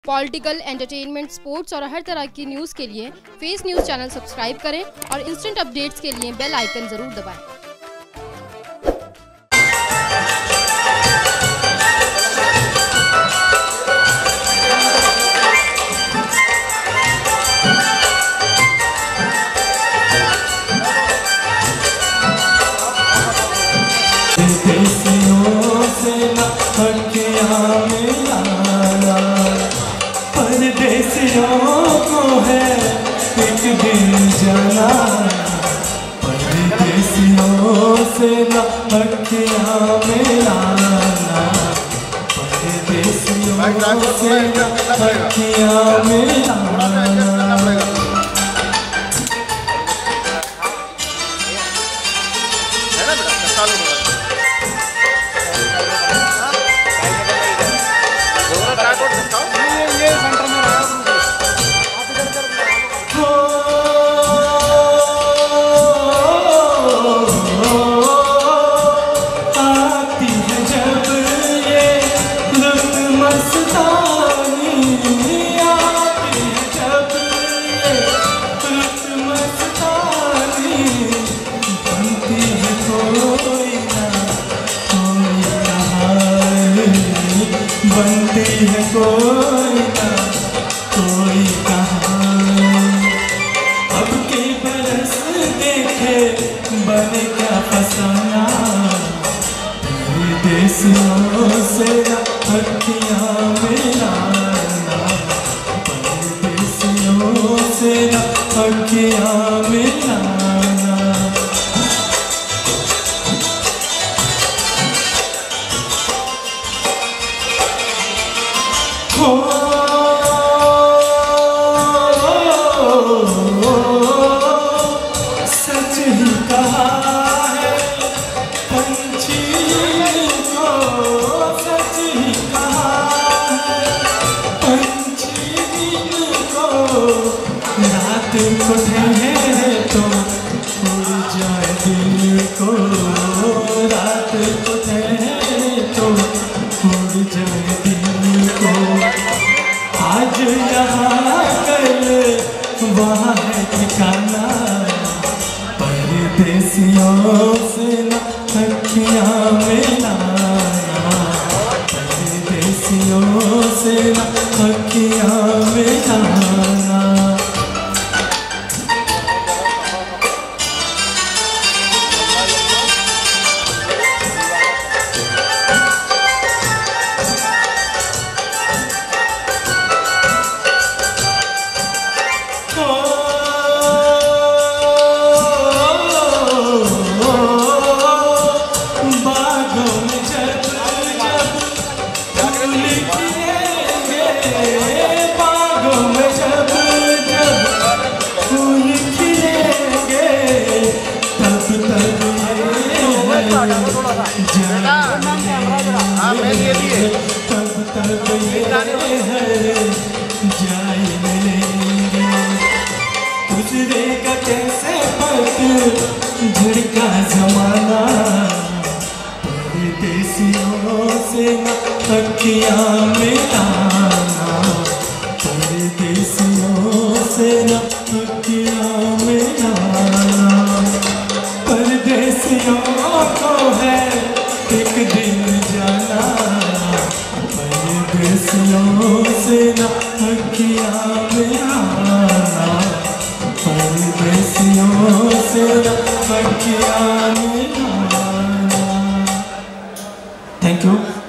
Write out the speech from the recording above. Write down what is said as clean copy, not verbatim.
Political, entertainment, sports और हर तरह की न्यूज़ के लिए फेस न्यूज़ चैनल सब्सक्राइब करें और इंस्टेंट अपडेट्स के लिए बेल आइकन ज़रूर दबाएं। परदेसियों को है एक दिन जाना, परदेसियों से न अखियाँ मिलाना, परदेसियों से न अखियाँ मिलाना। बनती है कोई ना कोई कहानी, अब के बरस देखे बने क्या फसाना, परदेसियों से न अखियाँ मिलाना, परदेसियों से न अखियाँ मिलाना। सच ही कहा है पंछी को, सच ही कहा है पंछी को, रात को ठहरे तो उड़ जाए दिल को, रात को ठहरे तो उड़ जाए दिल को, आज यहाँ कल वहाँ है ठिकाना, परदेसियों से न अखियाँ मिलाना, परदेसियों से न अखियाँ मिलाना। गुजरेगा कैसे पल झड़का जमाना, परदेसियों से न अखियाँ मिलाना, परदेसियों से न अखियाँ मिलाना, परदेसियों को है एक दिन जाना, परदेसियों से न अखियाँ मिलाना, परदेसियों से न अखियाँ मिलाना। Thank you.